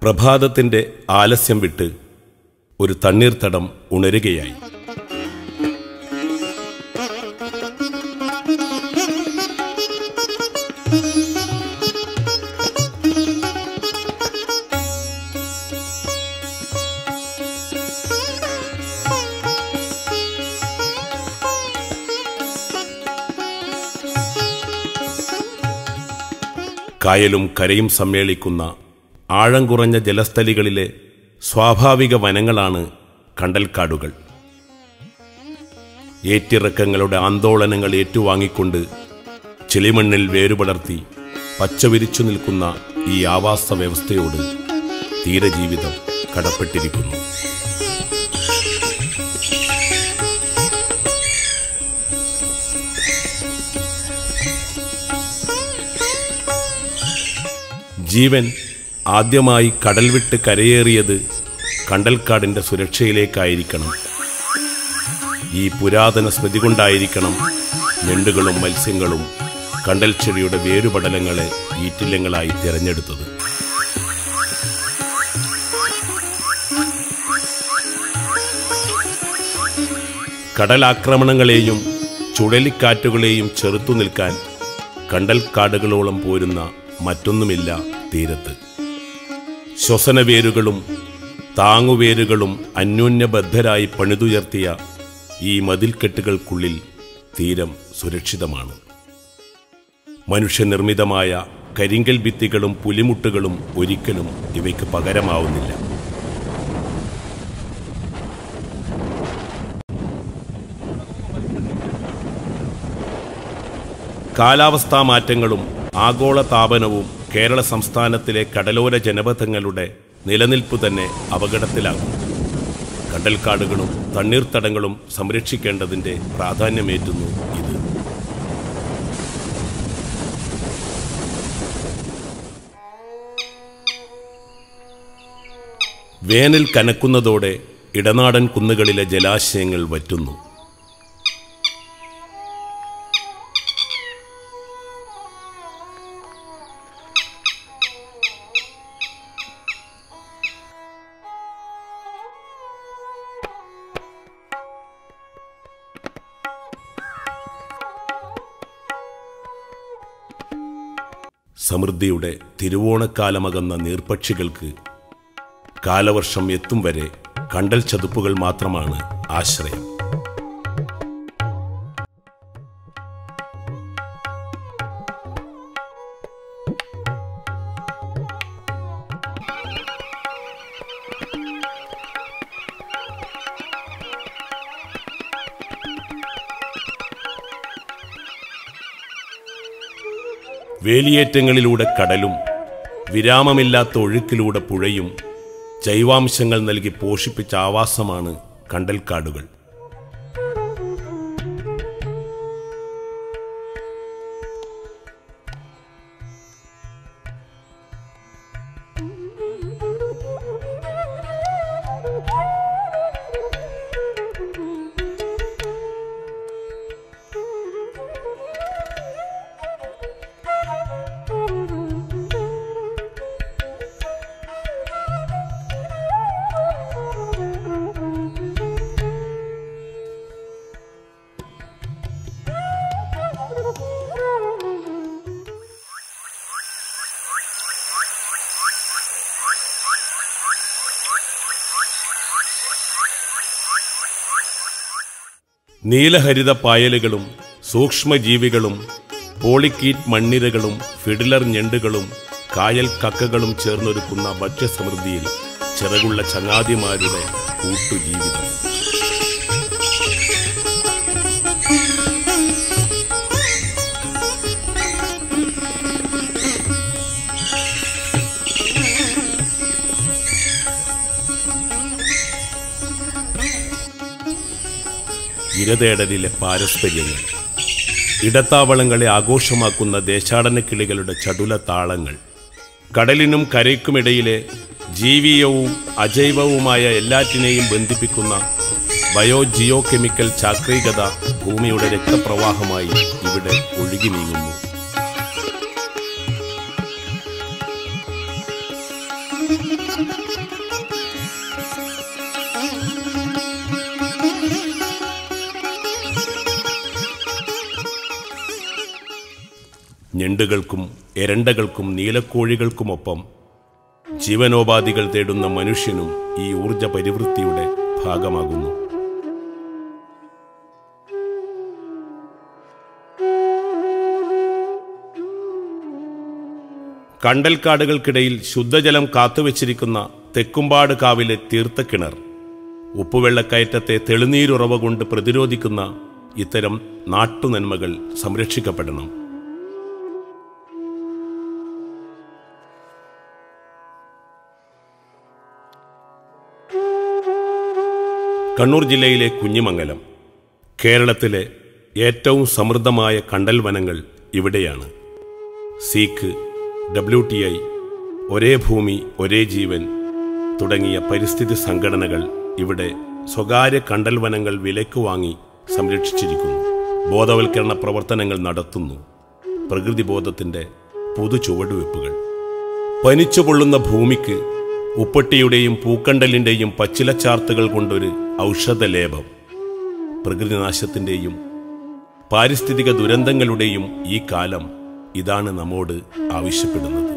പ്രഭാതത്തിൻ്റെ ആലസ്യം വിട്ട് ഒരു തണ്ണീർത്തടം ഉണരുകയായി. കായലും കരയും സമ്മേളിക്കുന്ന ആഴം കുറഞ്ഞ ജലസ്ഥലികളിലെ സ്വാഭാവിക വനങ്ങളാണ് കണ്ടൽക്കാടുകൾ. ഏറ്റിറക്കങ്ങളുടെ ആന്തോളനങ്ങൾ ഏറ്റുവാങ്ങിക്കൊണ്ട് ചെളിമണ്ണിൽ വേരുപടർത്തി പച്ചവിരിച്ചു നിൽക്കുന്ന ഈ ആവാസ വ്യവസ്ഥയോട് തീരജീവിതം കടപ്പെട്ടിരിക്കുന്നു. ജീവൻ ആദ്യമായി കടൽ വിട്ട് കരയേറിയത് കണ്ടൽക്കാടിൻ്റെ സുരക്ഷയിലേക്കായിരിക്കണം. ഈ പുരാതന സ്മൃതി കൊണ്ടായിരിക്കണം ഞണ്ടുകളും മത്സ്യങ്ങളും കണ്ടൽ ചെടിയുടെ വേരുപടലങ്ങളെ ഈറ്റില്ലങ്ങളായി തിരഞ്ഞെടുത്തത്. കടലാക്രമണങ്ങളെയും ചുഴലിക്കാറ്റുകളെയും ചെറുത്തു നിൽക്കാൻ കണ്ടൽക്കാടുകളോളം പോരുന്ന മറ്റൊന്നുമില്ല തീരത്ത്. ശ്വസനവേരുകളും താങ്ങുവേരുകളും അന്യോന്യബദ്ധരായി പണിതുയർത്തിയ ഈ മതിൽക്കെട്ടുകൾക്കുള്ളിൽ തീരം സുരക്ഷിതമാണ്. മനുഷ്യനിർമ്മിതമായ കരിങ്കൽ ഭിത്തികളും പുലിമുട്ടുകളും ഒരിക്കലും ഇവയ്ക്ക് പകരമാവുന്നില്ല. കാലാവസ്ഥാ മാറ്റങ്ങളും ആഗോള താപനവും കേരള സംസ്ഥാനത്തിലെ കടലോര ജനപഥങ്ങളുടെ നിലനിൽപ്പ് തന്നെ അപകടത്തിലാകും. കണ്ടൽക്കാടുകളും തണ്ണീർത്തടങ്ങളും സംരക്ഷിക്കേണ്ടതിൻ്റെ പ്രാധാന്യമേറ്റുന്നു ഇത്. വേനൽ കനക്കുന്നതോടെ ഇടനാടൻ കുന്നുകളിലെ ജലാശയങ്ങൾ വറ്റുന്നു. സമൃദ്ധിയുടെ തിരുവോണക്കാലമകന്ന നീർപ്പക്ഷികൾക്ക് കാലവർഷം എത്തും വരെ കണ്ടൽ ചതുപ്പുകൾ മാത്രമാണ് ആശ്രയം. വേലിയേറ്റങ്ങളിലൂടെ കടലും വിരാമമില്ലാത്ത ഒഴുക്കിലൂടെ പുഴയും ജൈവാംശങ്ങൾ നൽകി പോഷിപ്പിച്ച ആവാസമാണ് കണ്ടൽക്കാടുകൾ. നീലഹരിത പായലുകളും സൂക്ഷ്മജീവികളും പോളിക്കീറ്റ് മണ്ണിരകളും ഫിഡിലർ ഞണ്ടുകളും കായൽ കക്കകളും ചേർന്നൊരുക്കുന്ന ഭക്ഷ്യസമൃദ്ധിയിൽ ചിറകുള്ള ചങ്ങാതിമാരുടെ കൂട്ടുജീവിതം. ഇരതേടലിലെ പാരസ്പര്യങ്ങൾ, ഇടത്താവളങ്ങളെ ആഘോഷമാക്കുന്ന ദേശാടന കിളികളുടെ ചടുല താളങ്ങൾ, കടലിനും കരയ്ക്കുമിടയിലെ ജീവീയവും അജൈവവുമായ എല്ലാറ്റിനെയും ബന്ധിപ്പിക്കുന്ന ബയോ കെമിക്കൽ ചാക്രികത ഭൂമിയുടെ രക്തപ്രവാഹമായി ഇവിടെ ഒഴുകി നീങ്ങുന്നു. ഞണ്ടുകൾക്കും എരണ്ടകൾക്കും നീലക്കോഴികൾക്കുമൊപ്പം ജീവനോപാധികൾ തേടുന്ന മനുഷ്യനും ഈ ഊർജ പരിവൃത്തിയുടെ ഭാഗമാകുന്നു. കണ്ടൽക്കാടുകൾക്കിടയിൽ ശുദ്ധജലം കാത്തുവച്ചിരിക്കുന്ന തെക്കുംപാട് കാവിലെ തീർത്ഥക്കിണർ ഉപ്പുവെള്ളക്കയറ്റത്തെ തെളിനീരുറവ കൊണ്ട് പ്രതിരോധിക്കുന്ന ഇത്തരം നാട്ടുനന്മകൾ സംരക്ഷിക്കപ്പെടണം. കണ്ണൂർ ജില്ലയിലെ കുഞ്ഞിമംഗലം കേരളത്തിലെ ഏറ്റവും സമൃദ്ധമായ കണ്ടൽ വനങ്ങൾ ഇവിടെയാണ്. സീക്ക്, WTI, ഒരേ ഭൂമി ഒരേ ജീവൻ തുടങ്ങിയ പരിസ്ഥിതി സംഘടനകൾ ഇവിടെ സ്വകാര്യ കണ്ടൽ വനങ്ങൾ വിലയ്ക്ക് വാങ്ങി സംരക്ഷിച്ചിരിക്കുന്നു. ബോധവൽക്കരണ പ്രവർത്തനങ്ങൾ നടത്തുന്നു. പ്രകൃതിബോധത്തിൻ്റെ പുതു ചുവടുവെപ്പുകൾ. പനിച്ചുപൊള്ളുന്ന ഭൂമിക്ക് ഉപ്പട്ടിയുടെയും പൂക്കണ്ടലിൻ്റെയും പച്ചിലച്ചാർത്തുകൾ കൊണ്ടൊരു ഔഷധലേപം. പ്രകൃതിനാശത്തിൻ്റെയും പാരിസ്ഥിതിക ദുരന്തങ്ങളുടെയും ഈ കാലം ഇതാണ് നമ്മോട് ആവശ്യപ്പെടുന്നത്.